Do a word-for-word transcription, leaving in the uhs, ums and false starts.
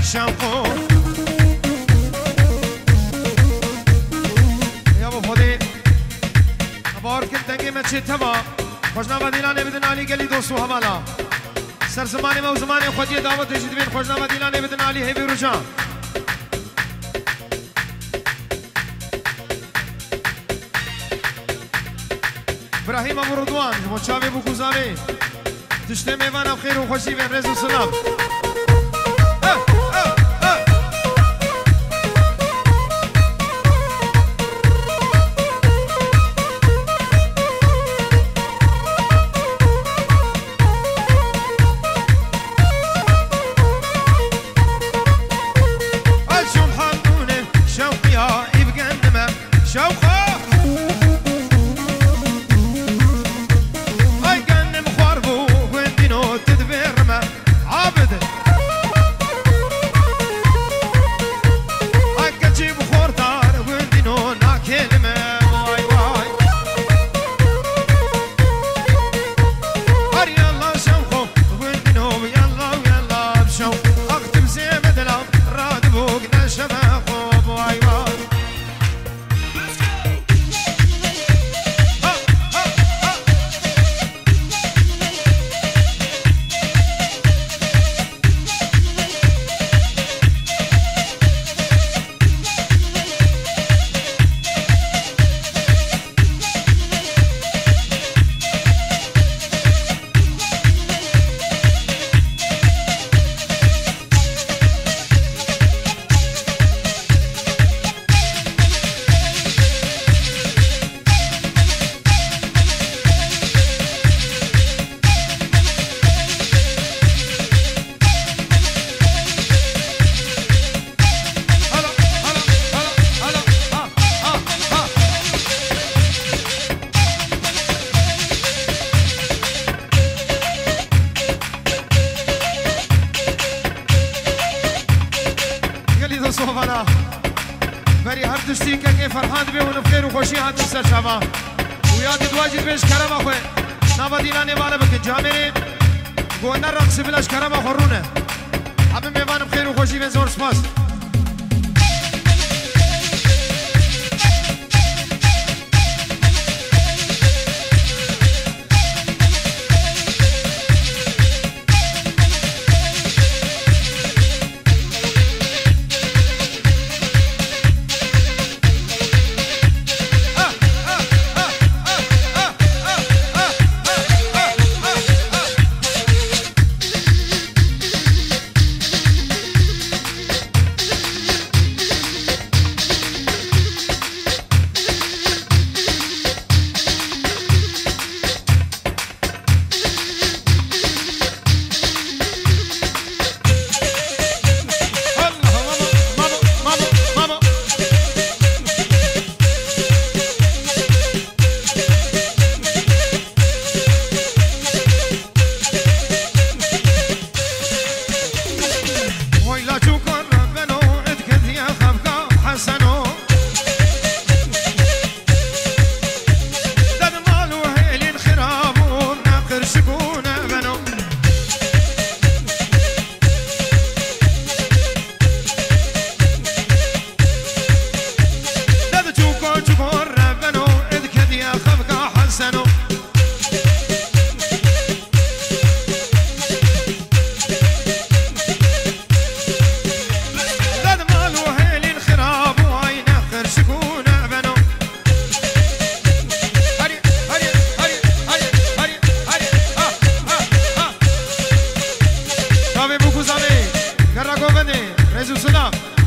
شوقو يا ابو فضي ابار كل دنگي من چه تما خوشنامه دیلانه بدن علی گلی دوستو حوالا سر زمانی ما و زمانی خودی دعوت جدید بین خوشنامه دیلانه بدن علی هیوی روشان ابراهیم ابو رضوان مچاوی بو کوزاوی تشته میوان خیر و خوشی و رزق و سلام صوفنا بري هر دشتي كي فرحان بي ونفخير وخوشي هات سر شبا وياد دواجد بيش كرم اخوي نابا ديلاني وانا بك جامري قوانا رقص بلاش كرم اخورونه حبي ميوان بخير وخوشي بين زور سپاس Garra Govene, Rezu Sulam.